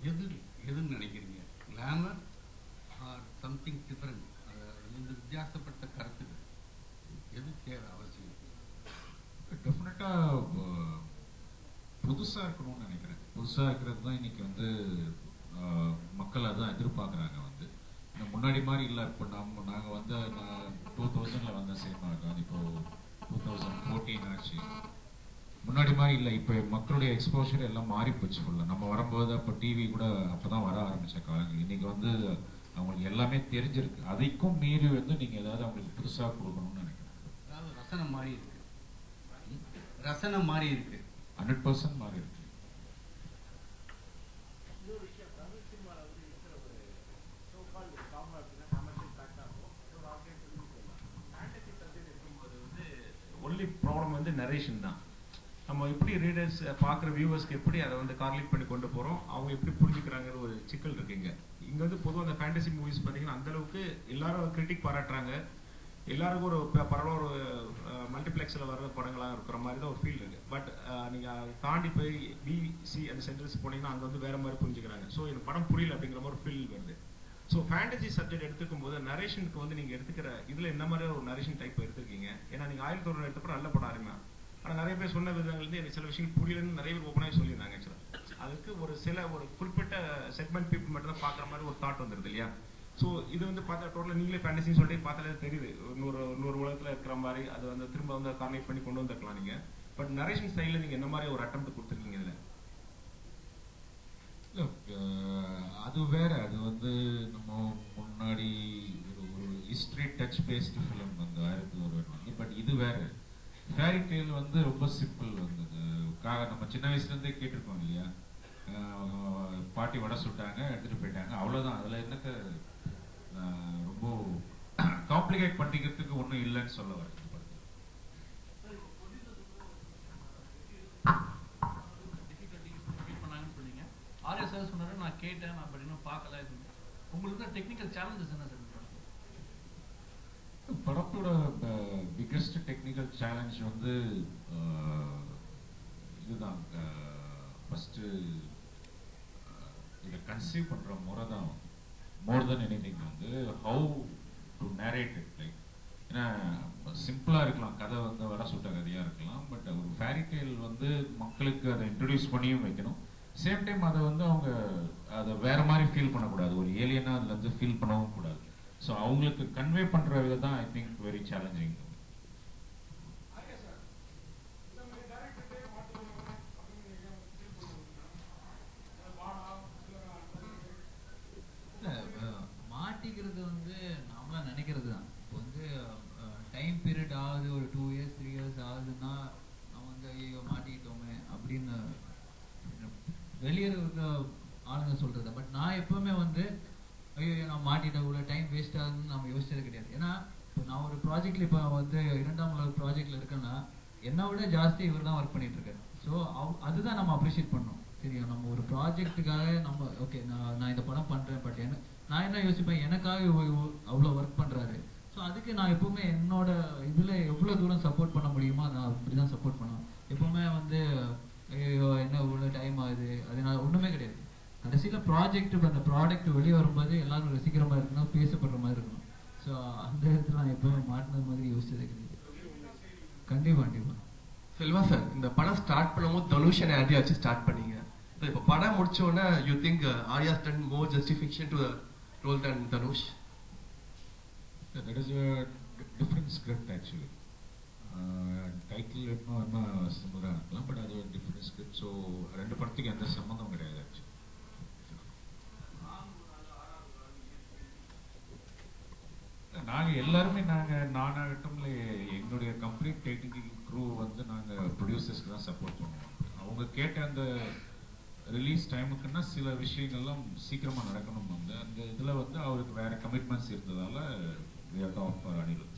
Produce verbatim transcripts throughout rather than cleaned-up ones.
எது எதுன்னு நினைக்கிறீங்க? Glamour or something different? இந்த வித்தியாசப்பட்ட கருத்துக்கள் எது தேவை அவசியம்? டெஃபினட்டாக புதுசாக இருக்கணும்னு நினைக்கிறேன். புதுசாக இருக்கிறது தான் இன்னைக்கு வந்து மக்கள் அதான் எதிர்பார்க்குறாங்க. வந்து முன்னாடி மாதிரி இல்லை. இப்போ நம்ம நாங்கள் வந்து நான் டூ தௌசண்டில் வந்த சினிமா தான், இப்போது டூ தௌசண்ட் ஃபோர்டீன் ஆச்சு. முன்னாடி மாதிரி இல்லை. இப்போ மக்களுடைய எக்ஸ்போஷர் எல்லாம் மாறி போச்சு ஃபுல்லாக. நம்ம வரும்போது அப்போ டிவி கூட அப்போ தான் வர ஆரம்பித்த காலங்கள். இன்றைக்கி வந்து அவங்களுக்கு எல்லாமே தெரிஞ்சிருக்கு. அதைக்கும் மீறி வந்து நீங்கள் ஏதாவது அவங்களுக்கு புதுசாக கொடுக்கணும்னு நினைக்கிறேன். அதாவது ரசனை மாறி இருக்கு, ரசனை மாறி இருக்கு, ஹண்ட்ரட் பர்சன்ட் மாறி இருக்கு. ஒன்லி ப்ராப்ளம் வந்து நரேஷன் தான். நம்ம எப்படி ரீடர்ஸ் பார்க்குற வியூவர்ஸ்க்கு எப்படி அதை வந்து கார்லேட் பண்ணி கொண்டு போகிறோம், அவங்க எப்படி புரிஞ்சுக்கிறாங்கிற ஒரு சிக்கல் இருக்குங்க. இங்கே வந்து பொதுவாக அந்த ஃபேண்டசி மூவிஸ் பார்த்தீங்கன்னா அந்தளவுக்கு எல்லாரும் கிரிட்டிக் பாராட்டுறாங்க. எல்லாருக்கும் ஒரு பரவாயில்ல ஒரு மல்டிப்ளெக்ஸில் வர்ற படங்களாக இருக்கிற மாதிரி தான் ஒரு ஃபீல் இருக்குது. பட் நீங்கள் தாண்டி போய் பிசி அந்த சென்டர்ஸ் போனீங்கன்னா அங்கே வந்து வேறு மாதிரி புரிஞ்சுக்கிறாங்க. ஸோ எனக்கு படம் புரியல அப்படிங்கிற மாதிரி ஃபீல் வருது. ஸோ ஃபேண்டசி சப்ஜெக்ட் எடுத்துக்கும் போது நரேஷனுக்கு வந்து நீங்கள் எடுத்துக்கிற இதில் என்ன மாதிரி ஒரு நரேஷன் டைப் எடுத்துருக்கீங்க? ஏன்னா நீங்கள் ஆயிரத்தி தொண்ணூறு எடுத்தப்போ நல்ல படம் ஆரம்பியா, ஆனால் நிறைய பேர் சொன்ன விதங்கள்லேருந்து எனக்கு சில விஷயங்கள் புரியலன்னு நிறைய பேர் ஓப்பனாக சொல்லியிருந்தாங்க. ஆக்சுவலாக அதுக்கு ஒரு சில ஒரு குறிப்பிட்ட செக்மெண்ட் பீப்புள் மட்டும் தான் பார்க்குற மாதிரி ஒரு தாட் வந்துடுது இல்லையா? ஸோ இது வந்து பார்த்தா டோட்டலாக நீங்களே ஃபேண்டசின்னு சொல்லிட்டு பார்த்தாலே தெரியுது. இன்னொரு இன்னொரு உலகத்தில் இருக்கிற மாதிரி அது வந்து திரும்ப வந்து கார்னேட் பண்ணி கொண்டு வந்துருக்கலாம் நீங்கள். பட் நரேஷன் ஸ்டைலில் நீங்கள் என்ன மாதிரி ஒரு அட்டெம்ப்ட் கொடுத்துருக்கீங்க இதில்? இல்லை, அது வேற. அது வந்து நம்ம முன்னாடி ஒரு ஒரு ஹிஸ்ட்ரி டச் பேஸ்டு ஃபிலிம் வந்து ஆயிரத்தி ஒரு வந்து. பட் இது வேற. ஃபேரி டேல் வந்து ரொம்ப சிம்பிள் வந்தது. நம்ம சின்ன வயசுலேருந்தே கேட்டிருக்கோம் இல்லையா? பாட்டி வடை சுட்டாங்க, எடுத்துகிட்டு போயிட்டாங்க, அவ்வளோதான். அதில் என்னத்தை ரொம்ப காம்ப்ளிகேட் பண்ணிக்கிறதுக்கு ஒன்றும் இல்லைன்னு சொல்ல வரேன். ஆர்யா சார் சொன்னாரு, நான் கேட்டேன், நான் பட் இன்னும் பார்க்கல. உங்களுக்கு டெக்னிக்கல் சேலஞ்சஸ் என்ன சார்? படத்தோட பிக்கஸ்ட் டெக்னிக்கல் சேலஞ்ச் வந்து இதுதான். ஃபஸ்ட்டு இதை கன்சீவ் பண்ணுற முறை தான். மோர் தென் எனிதிங் வந்து how to narrate it. Like ஏன்னா சிம்பிளாக இருக்கலாம், கதை வந்து வட சுட்ட கதையாக இருக்கலாம். பட் ஒரு ஃபேரி டேல் வந்து மக்களுக்கு அதை இன்ட்ரடியூஸ் பண்ணியும் வைக்கணும். சேம் டைம் அதை வந்து அவங்க அதை வேற மாதிரி ஃபீல் பண்ணக்கூடாது, ஒரு ஏலியனாக அதில் வந்து ஃபீல் பண்ணவும் கூடாது. ஸோ அவங்களுக்கு கன்வே பண்ணுற விதம் தான் ஐ திங்க் வெரி சேலஞ்சிங். மாட்டிக்கிறது வந்து நாமளா நினைக்கிறது தான். இப்போ வந்து டைம் பீரியட் ஆகுது, ஒரு டூ இயர்ஸ் த்ரீ இயர்ஸ் ஆகுதுன்னா நம்ம வந்து ஐயோ மாட்டிக்கிட்டோமே அப்படின்னு வெளியே இருக்கிற ஆளுங்க சொல்றது. பட் நான் எப்பவுமே வந்து ஐயோ நான் மாட்டிட்டேன், இவ்வளோ டைம் வேஸ்ட் ஆகுதுன்னு நம்ம யோசிச்சது கிடையாது. ஏன்னா இப்போ நான் ஒரு ப்ராஜெக்ட்ல இப்போ வந்து இரண்டாம் உலக ப்ராஜெக்ட்ல இருக்கேன்னா என்னை விட ஜாஸ்தி இவர் தான் ஒர்க் பண்ணிட்டு இருக்காரு. ஸோ அதுதான் நம்ம அப்ரிஷியேட் பண்ணோம். சரியா, நம்ம ஒரு ப்ராஜெக்ட்டுக்காக நம்ம ஓகே நான் நான் இந்த படம் பண்றேன், பட் என்ன நான் என்ன யோசிப்பேன், எனக்காக அவ்வளோ ஒர்க் பண்றாரு. ஸோ அதுக்கு நான் எப்பவுமே என்னோட இதுல எவ்வளோ தூரம் சப்போர்ட் பண்ண முடியுமோ நான் அப்படிதான் சப்போர்ட் பண்ணுவேன். எப்பவுமே வந்து ஐயோ என்ன இவ்வளோ டைம் ஆகுது, அதனால ஒண்ணுமே கிடையாது. கடைசியில ப்ராஜெக்ட் அந்த ப்ராடக்ட் வெளியே வரும்போது எல்லாரும் ரசிக்கிற மாதிரி இருக்கணும், பேசப்படுற மாதிரி இருக்கணும். ஸோ அந்த இடத்துல நான் எப்பவுமே மாட்டினது மாதிரி யோசிச்சதே கிடையாது. கண்டிப்பா கண்டிப்பா. செல்வா சார், இந்த படம் ஸ்டார்ட் பண்ணும்போது தனுஷ் அண்ட் ஆர்யா வச்சு ஸ்டார்ட் பண்ணீங்க. இப்போ படம் முடிச்ச உடனே you think Arya done more justification to the role than Dhanush? That is a different script actually. Title இன்னும் இன்னும் சிமிலராக இருக்கலாம், பட் அது ஒரு டிஃப்ரெண்ட் ஸ்கிரிப்ட். ஸோ ரெண்டு படத்துக்கு எந்த சம்மந்தம் கிடையாது ஆக்சுவலி. நாங்கள் எல்லாருமே நாங்கள் நானாகட்டும் இல்லை எங்களுடைய கம்ப்ளீட் டெக்னிக்கல் க்ரூ வந்து நாங்கள் ப்ரொடியூசர்ஸ்க்கு தான் சப்போர்ட் பண்ணுவோம். அவங்க கேட்ட அந்த ரிலீஸ் டைமுக்குன்னா சில விஷயங்கள்லாம் சீக்கிரமாக நடக்கணும். வந்து அந்த இதில் வந்து அவருக்கு வேறு கமிட்மெண்ட்ஸ் இருந்ததால் we have to offer Anirudh.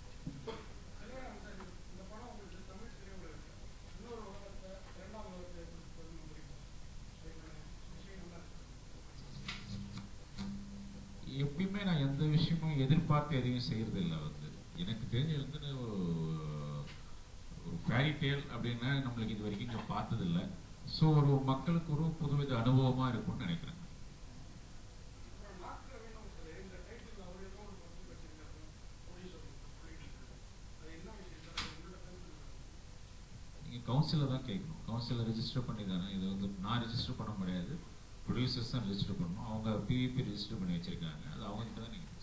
எப்பயுமே நான் எந்த விஷயமும் எதிர்பார்த்து எதையும் செய்யறது இல்லை. வந்து எனக்கு தெரிஞ்சு வந்து ஒரு ஃபேரி டேல் அப்படின்னா நம்மளுக்கு இது வரைக்கும் இங்கே பார்த்ததில்லை. ஸோ ஒரு மக்களுக்கு ஒரு புதுவித அனுபவமா இருக்கும்னு நினைக்கிறேன். நீங்க கவுன்சிலர் தான் கேட்கணும். கவுன்சிலர் ரெஜிஸ்டர் பண்ணி தானே, இது வந்து நான் ரெஜிஸ்டர் பண்ண முடியாது, ப்ரொடியூசர்ஸ் தான் ரெஜிஸ்டர் பண்ணணும். அவங்க பிவிபி ரெஜிஸ்டர் பண்ணி வச்சிருக்காங்க, அது அவங்ககிட்ட தான் நீங்க பேசணும்.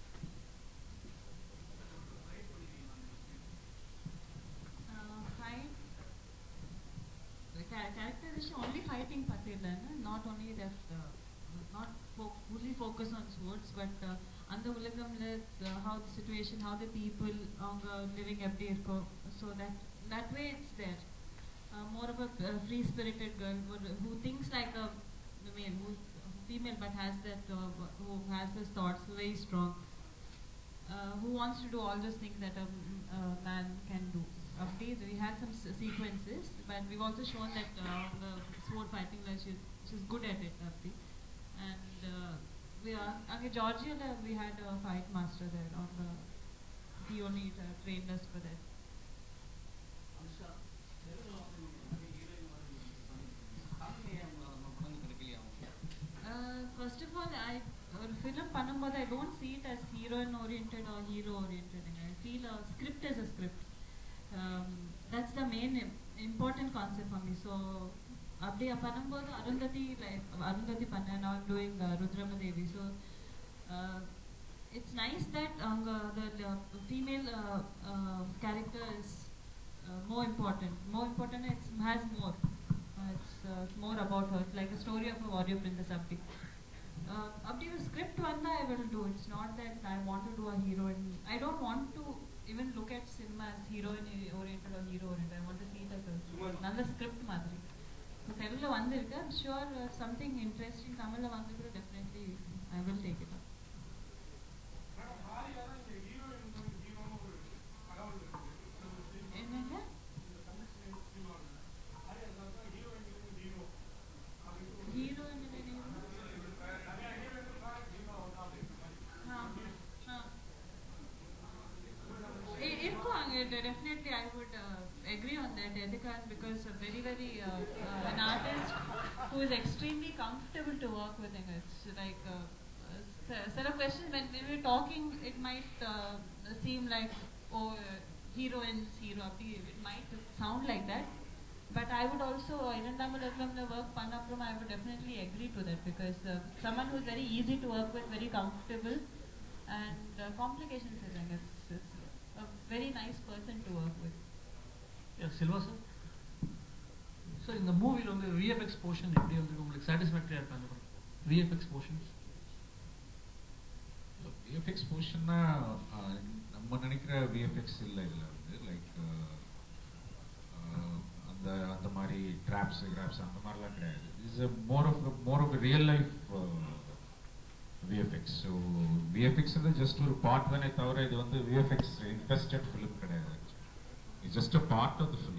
Characterization only fighting pathila, not only that, uh, not fo fully focus on swords, but uh, and the ulagam uh, how the situation, how the people uh, living every irko, so that that way it's there. Uh, more of a uh, free-spirited girl who, who thinks like a male, who's female but has that, uh, who has his thoughts very strong, uh, who wants to do all those things that a, a man can do. Updates, we had some sequences, but we've also shown that uh, the sword fighting, like she's, she's good at it, Abdi. And uh, we are, okay, Georgia, uh, we had a fight master there on the, he only uh, trained us for that. Uh, first of all, I uh, film Panambada, I don't see it as heroine oriented or hero oriented. I feel a script is a script. Um, that's the main important concept for me. So, Abdi Panambada, Arundhati, like Arundhati Panna, now I'm doing uh, Rudramadevi. So, uh, it's nice that um, uh, the, the female uh, uh, character is uh, more important. More important, it has more. Uh, it's uh, more about her. It's like a story of a warrior princess, Abdi. Uh, Abdi, the script one I will do. It's not that I want to do a heroine. I don't want to even look at cinema as heroine oriented or hero oriented. I want to see it as a another script madri. So Telugu vandirukku, I'm sure uh, something interesting Tamil la vandirukku, definitely I will take it up. Ennaga? Hero definitely I would uh, agree on that, Edhikan, because a very very uh, uh, an artist who is extremely comfortable to work with him. It's like uh, a set of questions when we were talking, it might uh, seem like, oh, uh, heroines, hero, it might sound like that. But I would also, Irandamalatlam work Panapram, I would definitely agree to that, because uh, someone who is very easy to work with, very comfortable, and uh, complications is like it's, it's a very nice person to work with. Yeah, Silva sir. So in the movie, on the V F X portion, எப்படி வந்து உங்களுக்கு satisfactory இருக்காங்க V F X portions? V F X portionனா நம்ம நினைக்கிற V F X இல்ல இதுல வந்து like அந்த அந்த மாதிரி ட்ராப்ஸ் கிராப்ஸ் அந்த மாதிரிலாம் கிடையாது. Is a more of a more of a real life uh, V F X. So V F X is just ஒரு part தானே தவிர இது வந்து V F X infested film கிடையாது. It's just a part of the film.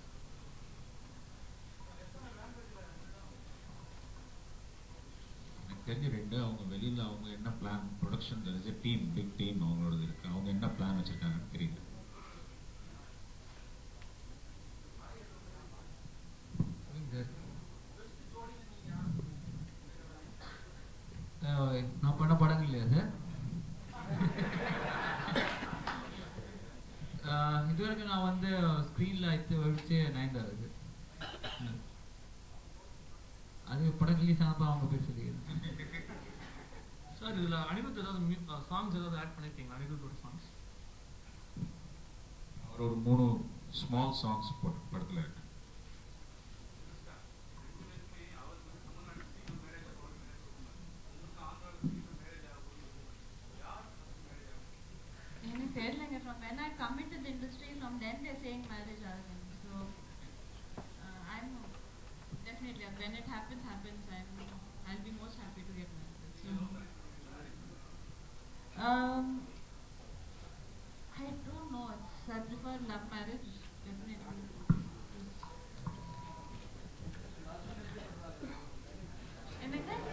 எனக்கு தெரிஞ்ச ரெண்டு அவங்க வெளியில அவங்க என்ன plan production there is a team big team அவங்களோடது இருக்கு. அவங்க என்ன பிளான் வச்சிருக்காங்கன்னு தெரியல. நான் பண்ண படங்கள் இல்லையா சார்? இதுவரைக்கும் நான் வந்து ஸ்க்ரீன்ல வச்சு நைன்தா இருக்கு. அது படம் ரிலீஸ் ஆனப்போ அவங்க பேர் சொல்லிக்கிறேன். சார் இதுல அனிருத் ஏதாவது சாங்ஸ் ஏதாவது ஆட் பண்ணிருக்கீங்களா? அனிருத்தோட சாங்ஸ் அவர் ஒரு மூணு ஸ்மால் சாங்ஸ் படத்துல இருக்கு. From when I come into the industry, from then they're saying marriage arrangement. So uh, I'm definitely, when it happens, happens. I'm, I'll be most happy to get married. So, um, I don't know. It's, I prefer love marriage, definitely. Anything?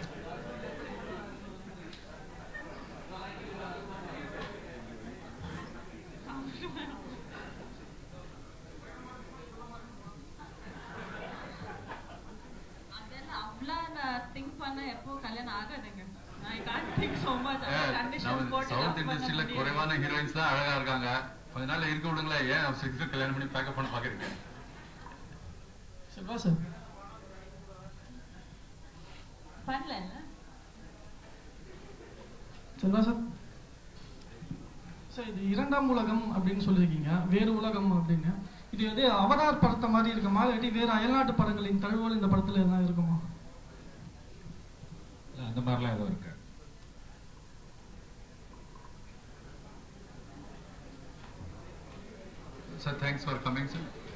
பண்ண எப்போ கல்யாணம் ஆகாதுங்க. I can't think so much. Conditions போட்டு south இண்டஸ்ட்ரியில குறைவான heroines தான் அழகா இருக்காங்க. கொஞ்ச நாள்ல இருக்க விடுங்களேன். ஏன் சிக்ஸ் கல்யாணம் பண்ணி பேக்கப் பண்ண பாக்குறீங்க? செல்வா சார் பண்ணல இல்ல செல்வா சார் சார் இது இரண்டாம் உலகம் அப்படின்னு சொல்லியிருக்கீங்க, வேறு உலகம் அப்படின்னு. இது வந்து அவதார் படத்தை மாதிரி இருக்குமா, இல்லாட்டி வேறு அயல்நாட்டு படங்களின் தழுவல் இந்த படத்துல எல்லாம் இருக்குமா? அந்த மாதிரிலாம் எதுவும் இருக்கு. Sir, thanks for coming, sir.